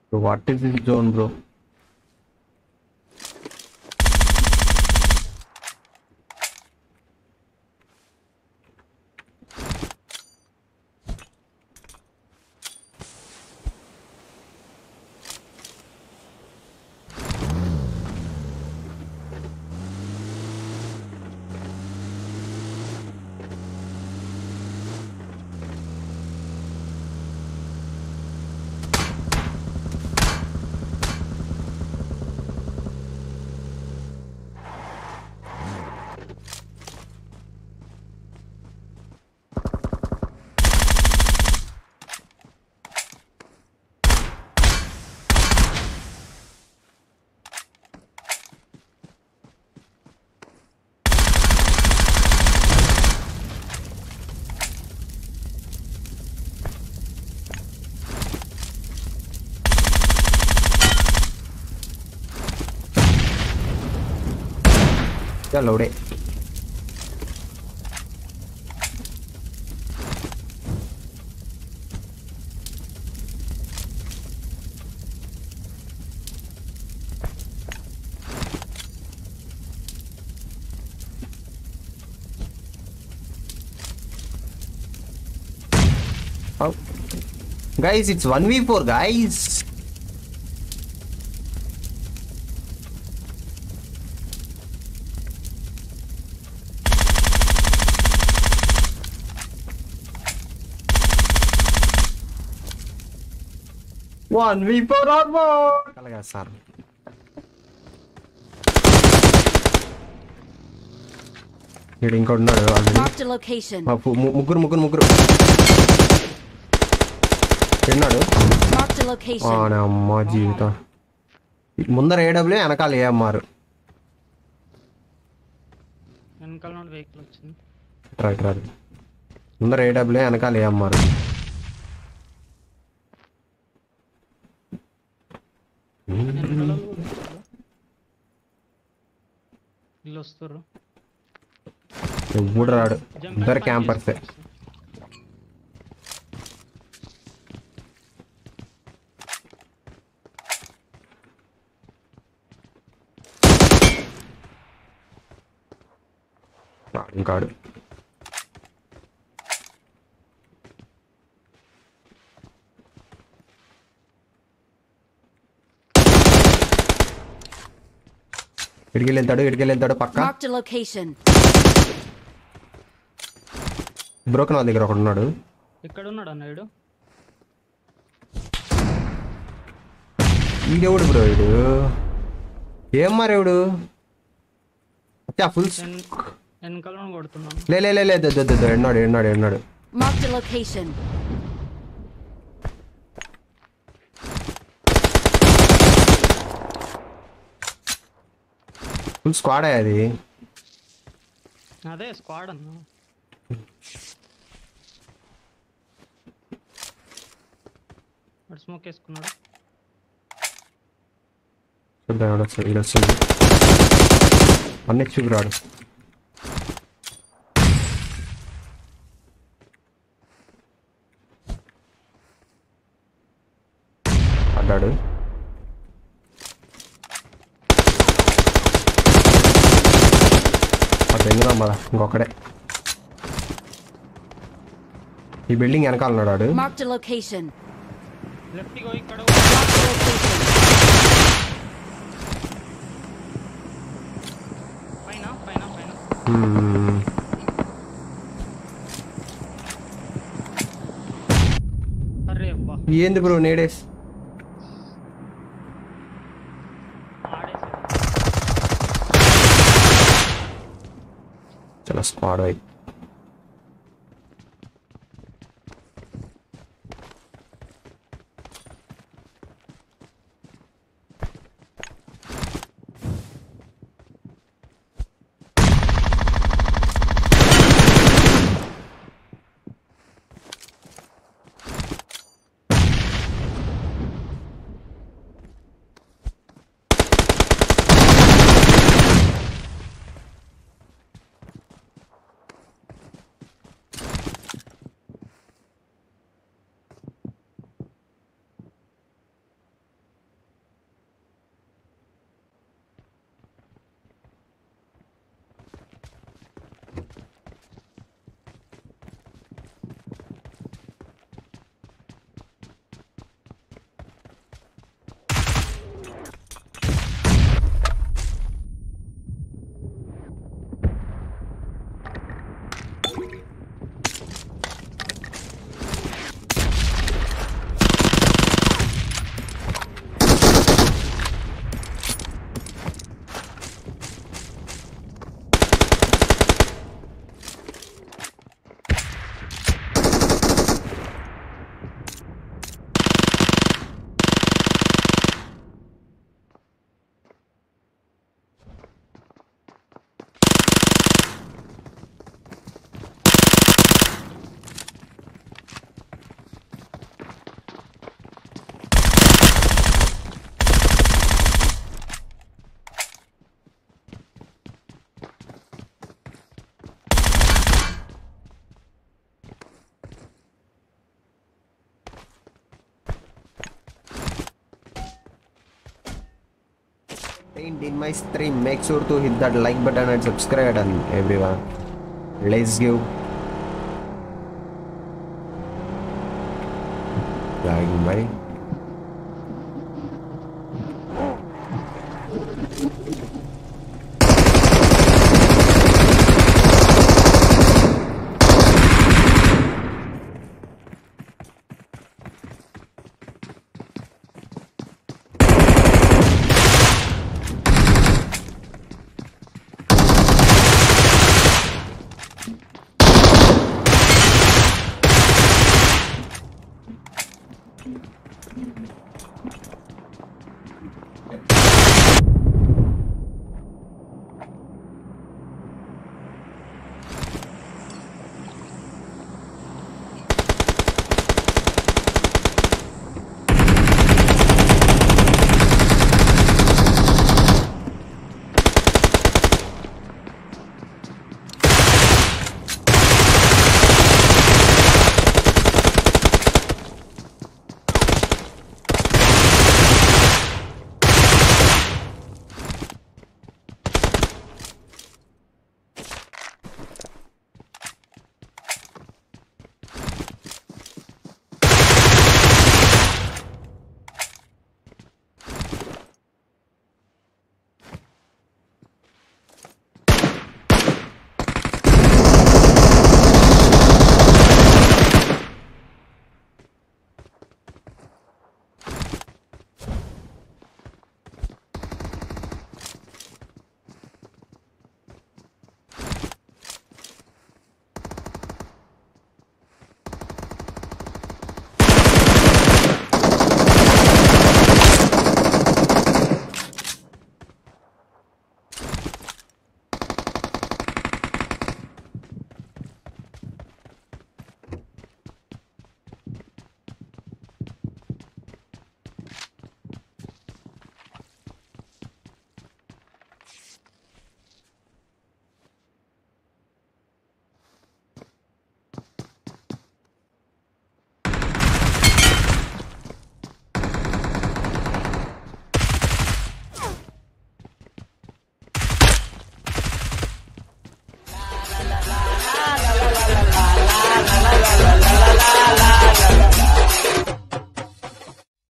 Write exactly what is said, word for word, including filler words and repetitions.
So what is this zone, bro? Yeah, load it. Oh. Guys, it's one v four, guys. one v four or more. Kalaga sir. Here inkodu unnadu already. Marked a location. ముగ్గురు ముగ్గురు ముగ్గురు ఎన్నాడు. Marked a location. ఆ అమ్మ జీవితం. ముందర A W వెనకాల AMR. వెనకాల నుండి వెహికల్ వచ్చింది. Right right. ముందర ఏడబ్ల్యూ వెనకాల ఏఎంఆర్. ఇల్లు వస్తారు. ఎవడు రాడు, ఇద్దరు క్యాంపర్సే. ఇంకాడు ఇడికి వెళ్తాడు ఇడికి వెళ్తాడు పక్క. బ్రోకన్ వాళ్ళ దగ్గర ఒకడు ఉన్నాడు. ఇక్కడ ఉన్నాడు అన్నాడు. ఈడెవడు బ్రో, ఇడు ఏం మారేవుడు ఫుల్ వెనకాల కొడుతున్నాను. లే లే లే ఎన్నాడు ఎన్నాడు ఎన్నాడు ఫుల్ స్క్వాడ్ అది. అదే స్క్వాడ్ అన్న. వాడు స్మోక్ వేసుకున్నాడు. వస్తుంది అన్ని చూపురాడు. అడ్డాడు అడ్డా మళ్ళా ఇంకొకడే ఈ బిల్డింగ్ వెనకాల ఉన్నాడు. ఏంది బ్రో నేడేస్ చాలా స్క్వాడ్ అయి. Paint in my stream. Make sure to hit that like button and subscribe and everyone. Let's give lagging by.